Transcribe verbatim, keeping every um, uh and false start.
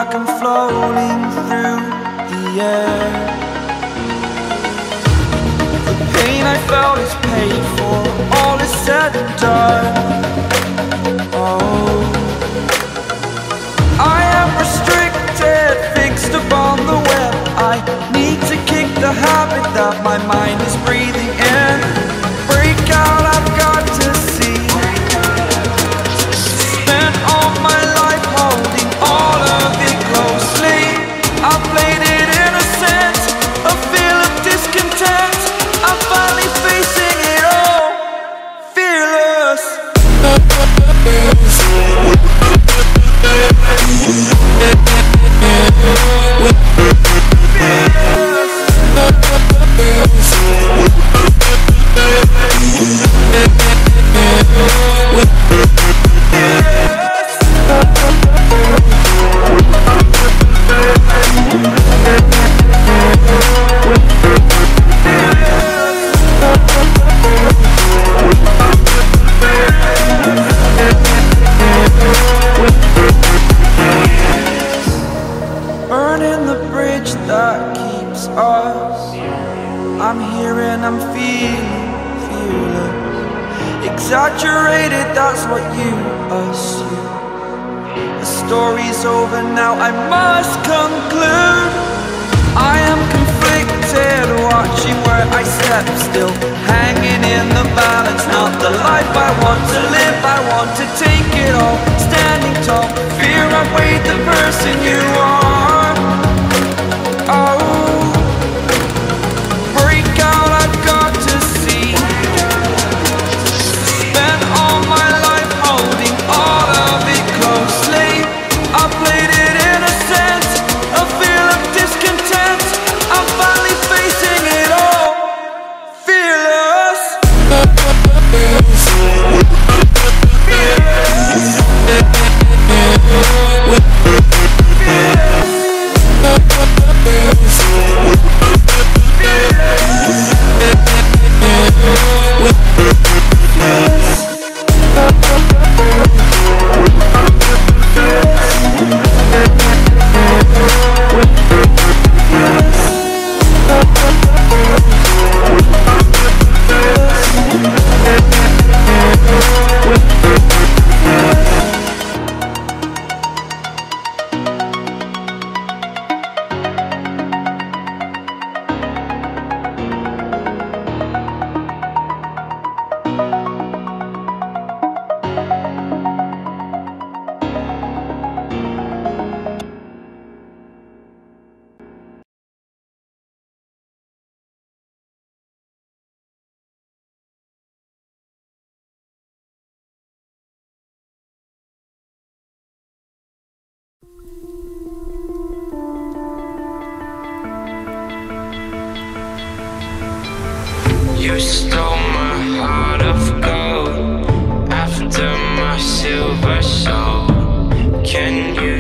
like I'm floating through the air. The pain I felt is paid for, all is said and done. Oh, I am restricted, fixed upon the web. I need to kick the habit that my mind is breathing in. Break out, I've got to see. Spent all my life holding all of it closely. I played it innocent, a feel of discontent. I'm finally facing it all, fearless. Burning the bridge that keeps us. I'm here and I'm feeling fearless. Exaggerated, that's what you assume. The story's over now, I must conclude. I am conflicted, watching where I step still, hanging in the balance. Not the life I want to live, I want to take it all. Standing tall, fear I've weighed the person you are. Oh, break out, I've got to see. Spent all my life holding all of it closely. I played it innocent, a feel of discontent. I'm finally facing it all, fearless. You stole my heart of gold after my silver soul. Can you